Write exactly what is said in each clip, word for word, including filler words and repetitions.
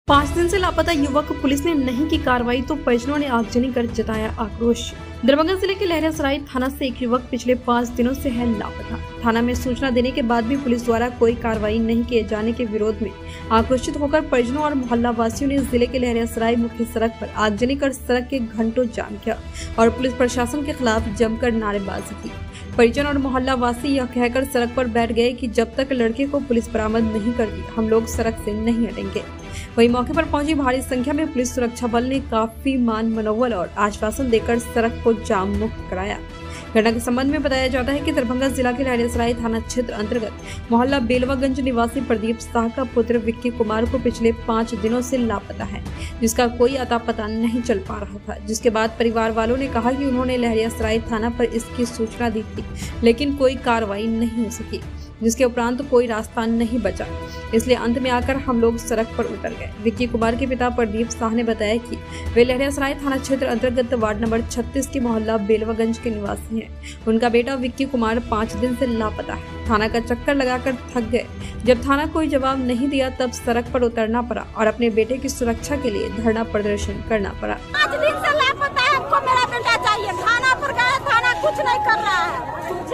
पाँच दिन से लापता युवक पुलिस ने नहीं की कार्रवाई तो परिजनों ने आगजनी कर जताया आक्रोश। दरभंगा जिले के लहरियासराय थाना से एक युवक पिछले पाँच दिनों से है लापता। थाना में सूचना देने के बाद भी पुलिस द्वारा कोई कार्रवाई नहीं किए जाने के विरोध में आक्रोशित होकर परिजनों और मोहल्ला वासियों ने जिले के लहरियासराय मुख्य सड़क पर आगजनी कर सड़क के घंटों जाम किया और पुलिस प्रशासन के खिलाफ जमकर नारेबाजी की। परिजन और मोहल्ला वासी यह कहकर सड़क पर बैठ गए कि जब तक लड़के को पुलिस बरामद नहीं करती हम लोग सड़क से नहीं हटेंगे। वहीं मौके पर पहुंची भारी संख्या में पुलिस सुरक्षा बल ने काफी मान मनोबल और आश्वासन देकर सड़क को जाम मुक्त कराया। घटना के संबंध में बताया जाता है कि दरभंगा जिला के लहरियासराय थाना क्षेत्र अंतर्गत मोहल्ला बेलवागंज निवासी प्रदीप शाह का पुत्र विक्की कुमार को पिछले पाँच दिनों से लापता है, जिसका कोई अता पता नहीं चल पा रहा था। जिसके बाद परिवार वालों ने कहा कि उन्होंने लहरियासराय थाना पर इसकी सूचना दी थी, लेकिन कोई कार्रवाई नहीं हो सकी, जिसके उपरांत कोई रास्ता नहीं बचा। इसलिए अंत में आकर हम लोग सड़क पर उतर गए। विक्की कुमार के पिता प्रदीप शाह ने बताया कि वे लहरियासराय थाना क्षेत्र अंतर्गत वार्ड नंबर छत्तीस के मोहल्ला बेलवागंज के निवासी हैं। उनका बेटा विक्की कुमार पाँच दिन से लापता है। थाना का चक्कर लगाकर थक गए। जब थाना कोई जवाब नहीं दिया तब सड़क पर उतरना पड़ा और अपने बेटे की सुरक्षा के लिए धरना प्रदर्शन करना पड़ा। पाँच दिन से लापता है, हमको मेरा बेटा चाहिए। थाना पर गए, थाना कुछ नहीं कर रहा है।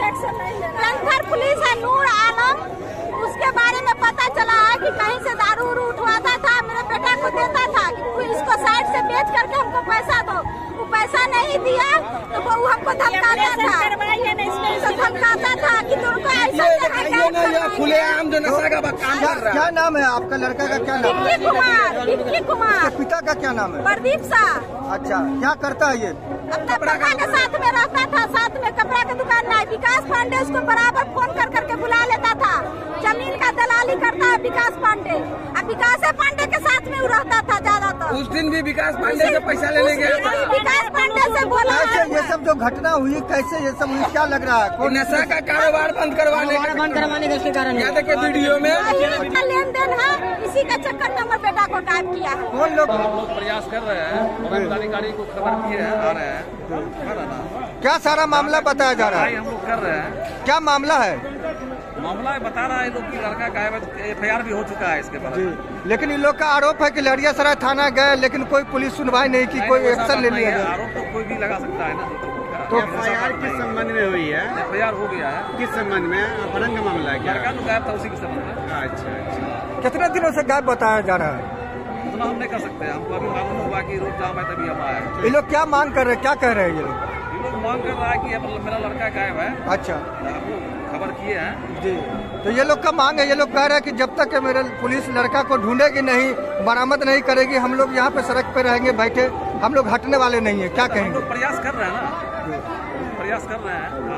रंगघर पुलिस है नूर आलम, उसके बारे में पता चला है कि कहीं से दारू उरू उठवाता था, मेरे बेटा को देता था कि इसको साइड से बेच करके हमको पैसा दो। वो पैसा नहीं दिया तो वो हमको धमकाता था धमकाता था कि तुमको ऐसा खुलेआम जो नशा का काम कर रहा है। क्या नाम है आपका लड़का का? क्या नाम है? विक्की कुमार। विक्की कुमार। पिता का क्या नाम है? प्रदीप शाह। अच्छा, क्या करता है ये? अपने पापा के साथ में रहता था, साथ में कपड़ा की दुकान है। विकास पांडे उसको बराबर फोन कर करके बुला लेता था। जमीन का दलाली करता है विकास पांडे। अब विकास पांडे के साथ में वो रहता था ज्यादातर। उस दिन भी विकास पांडे से पैसा लेने गया था। विकास पांडे से बोला ये सब जो घटना हुई कैसे ये सब हुई, क्या लग रहा है? कोई नशा का कारोबार बंद करवाने का बंद करवाने का कारण है कि वीडियो में लेन देन है, इसी के चक्कर में हमारे बेटा को गायब किया है। कौन लोग लोग प्रयास कर रहे हैं, अधिकारी को खबर किए हैं, आ रहे हैं। क्या सारा मामला बताया जा रहा है? हम लोग कर रहे हैं। क्या मामला है? मामला बता रहा है लोग की लड़का गायब है, एफ आई आर भी हो चुका है इसके बाद। लेकिन इन लोग का आरोप है कि लहरियासराय थाना गए लेकिन कोई पुलिस सुनवाई नहीं की, कोई एक्शन नहीं लिया गया। आरोप तो कोई भी लगा सकता है ना। तो एफ आई आर किस संबंध में हुई है? एफ आई आर हो गया है। किस संबंध में? अपहरण का मामला है क्या? लड़का तो गायब था, उसी के संबंध में। अच्छा अच्छा। कितने दिनों से गायब बताया जा रहा है? उतना हम नहीं कर सकते। हमको अभी मालूम हुआ कि रोड जाम है तभी हम आए। ये लोग क्या मांग कर रहे हैं, क्या कह रहे हैं ये लोग? ये लोग मांग कर रहा है कि मेरा लड़का गायब है। अच्छा, हम लोग खबर किए हैं जी। तो ये लोग का मांग है, ये लोग कह रहे हैं कि जब तक मेरे पुलिस लड़का को ढूंढेगी नहीं, बरामद नहीं करेगी, हम लोग यहाँ पे सड़क पे रहेंगे बैठे, हम लोग हटने वाले नहीं है। क्या कहेंगे? हम लोग प्रयास कर रहे हैं ना, प्रयास कर रहे हैं।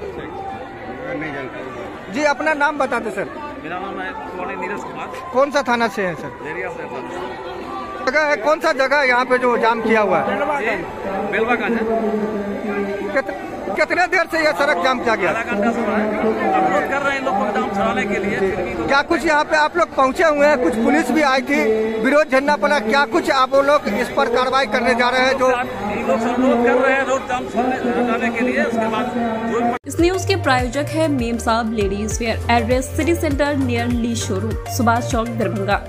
नहीं जानकारी जी, अपना नाम बता दे सर। मेरा नाम है नीरज कुमार। कौन सा थाना से है सर? लहरिया से जगह है, कौन सा जगह यहाँ पे जो जाम किया हुआ है? बेलवागंज है। कित, कितने देर से यह सड़क जाम किया गया? आधा घंटा से अवरोध कर रहे हैं लोग को जाम छुड़ाने के लिए। क्या कुछ यहाँ पे आप लोग पहुँचे हुए हैं? कुछ पुलिस भी आई थी, विरोध झंडा पड़ा, क्या कुछ आप लोग इस पर कार्रवाई करने जा रहे हैं? जो लोग अवरोध कर रहे हैं रोड जाम छुड़ाने के लिए। उसके बाद इस न्यूज के प्रायोजक है Mem Sahab ladies wear, address city centre near Lee showroom, Subhash Chowk, Darbhanga.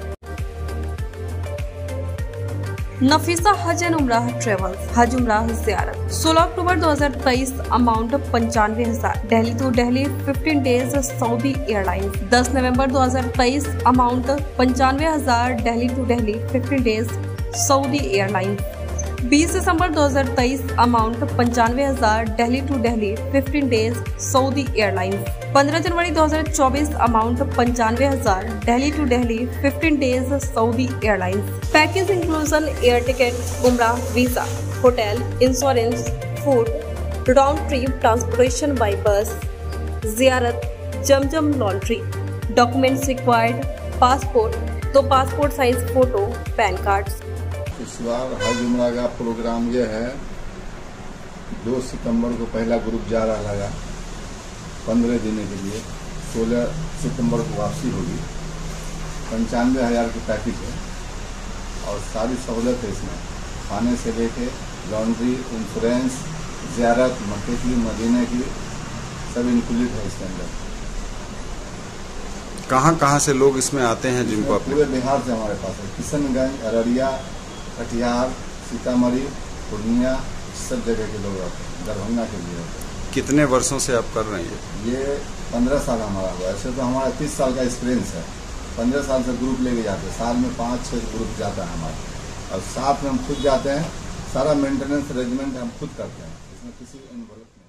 Nafisa हज एंड उमराह ट्रेवल्स, हज उमराह ज़ियारत। सोलह अक्टूबर दो हज़ार तेईस, अमाउंट पंचानवे हजार, Delhi to Delhi fifteen days Saudi airlines. दस नवंबर दो हज़ार तेईस, अमाउंट पंचानवे हजार, Delhi to Delhi fifteen days Saudi airlines. बीस दिसंबर दो हज़ार तेईस, अमाउंट पंचानवे हजार, Delhi to Delhi fifteen days Saudi airlines. पंद्रह जनवरी दो हज़ार चौबीस, अमाउंट पंचानवे हजार, Delhi to Delhi fifteen days Saudi airlines. Package inclusion air ticket, उमरा visa, hotel, insurance, food, round trip transportation by बस, जियारत, जमजम लॉन्ड्री। डॉक्यूमेंट्स रिक्वायर्ड, पासपोर्ट, दो passport size photo, PAN card. इस बार हज उमरा का प्रोग्राम ये है, दो सितंबर को पहला ग्रुप जा रहा लगा पंद्रह दिन के लिए, सोलह सितंबर को वापसी होगी। पंचानवे हजार की पैकेज है और सारी सहूलत है इसमें, खाने से लेके लॉन्ड्री, इंश्योरेंस, ज़ियारत, मक्के की, मदीने की, सब इंक्लूडेड है इसके अंदर। कहाँ कहाँ से लोग इसमें आते हैं जिनको आप? पूरे बिहार से हमारे पास है। किशनगंज, अररिया, कटिहार, सीतामढ़ी, पूर्णिया, सब जगह के लोग आते हैं, दरभंगा के लिए आते हैं। कितने वर्षों से आप कर रहे हैं ये? ये पंद्रह साल हमारा हुआ। ऐसे तो हमारा तीस साल का एक्सपीरियंस है। पंद्रह साल से ग्रुप लेके जाते हैं, साल में पाँच छः ग्रुप जाता है हमारा, और साथ में हम खुद जाते हैं। सारा मेंटेनेंस अरेंजमेंट हम खुद करते हैं, इसमें किसी इन्वॉल्व